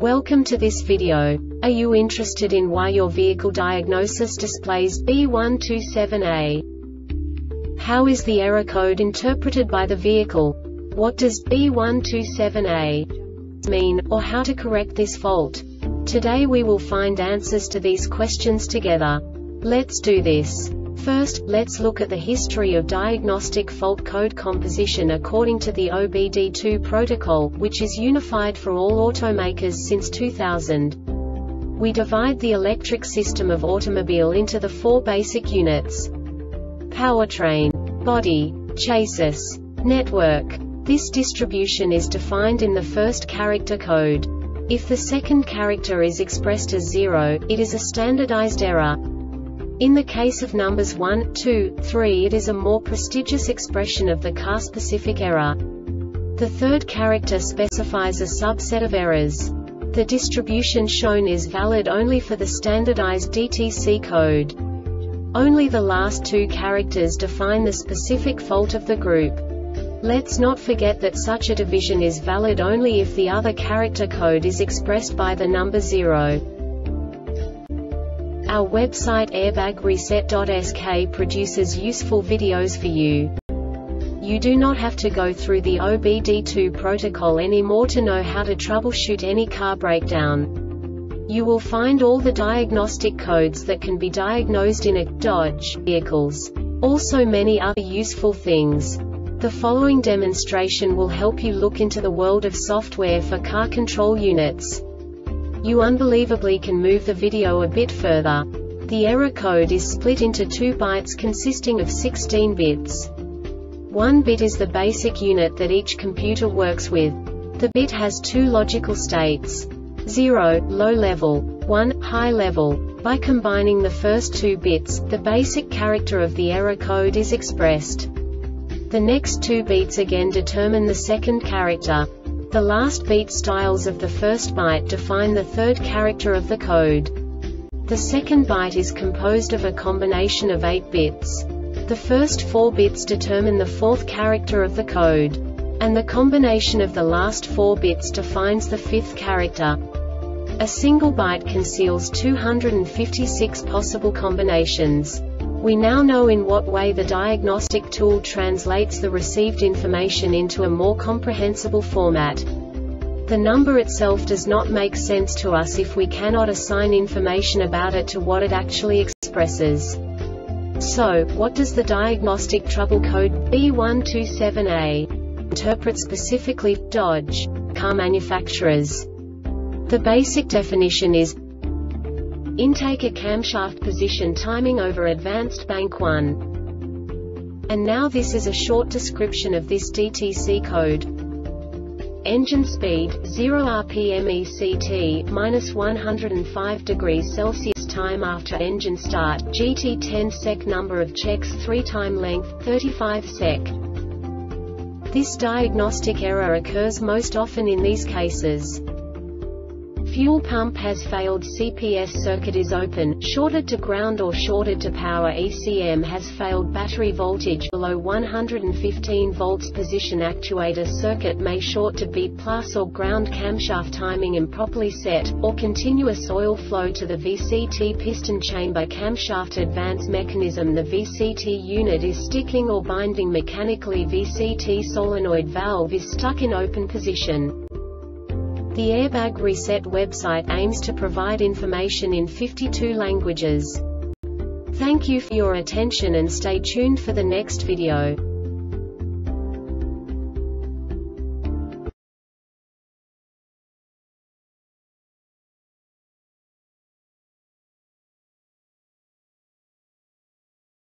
Welcome to this video. Are you interested in why your vehicle diagnosis displays B127A? How is the error code interpreted by the vehicle? What does B127A mean, or how to correct this fault? Today we will find answers to these questions together. Let's do this. First, let's look at the history of diagnostic fault code composition according to the OBD2 protocol, which is unified for all automakers since 2000. We divide the electric system of automobile into the four basic units: powertrain, body, chassis, network. This distribution is defined in the first character code. If the second character is expressed as 0, it is a standardized error. In the case of numbers 1, 2, 3, it is a more prestigious expression of the car-specific error. The third character specifies a subset of errors. The distribution shown is valid only for the standardized DTC code. Only the last two characters define the specific fault of the group. Let's not forget that such a division is valid only if the other character code is expressed by the number 0. Our website airbagreset.sk produces useful videos for you. You do not have to go through the OBD2 protocol anymore to know how to troubleshoot any car breakdown. You will find all the diagnostic codes that can be diagnosed in a Dodge vehicles. Also many other useful things. The following demonstration will help you look into the world of software for car control units. You unbelievably can move the video a bit further. The error code is split into 2 bytes consisting of 16 bits. 1 bit is the basic unit that each computer works with. The bit has 2 logical states: 0, low level, 1, high level. By combining the first 2 bits, the basic character of the error code is expressed. The next 2 beats again determine the second character. The last beat styles of the first byte define the third character of the code. The second byte is composed of a combination of 8 bits. The first 4 bits determine the fourth character of the code. And the combination of the last 4 bits defines the fifth character. A single byte conceals 256 possible combinations. We now know in what way the diagnostic tool translates the received information into a more comprehensible format. The number itself does not make sense to us if we cannot assign information about it to what it actually expresses. So, what does the diagnostic trouble code B127A interpret specifically for Dodge car manufacturers? The basic definition is: intake a camshaft position timing over advanced bank 1. And now this is a short description of this DTC code. Engine speed, 0 rpm ECT, -105 degrees Celsius. Time after engine start, GT 10 sec. Number of checks 3 time length, 35 sec. This diagnostic error occurs most often in these cases: fuel pump has failed, CPS circuit is open, shorted to ground or shorted to power, ECM has failed, battery voltage below 115 volts, position actuator circuit may short to B+ or ground, camshaft timing improperly set, or continuous oil flow to the VCT piston chamber, camshaft advance mechanism, the VCT unit is sticking or binding mechanically, VCT solenoid valve is stuck in open position. The Airbag Reset website aims to provide information in 52 languages. Thank you for your attention and stay tuned for the next video.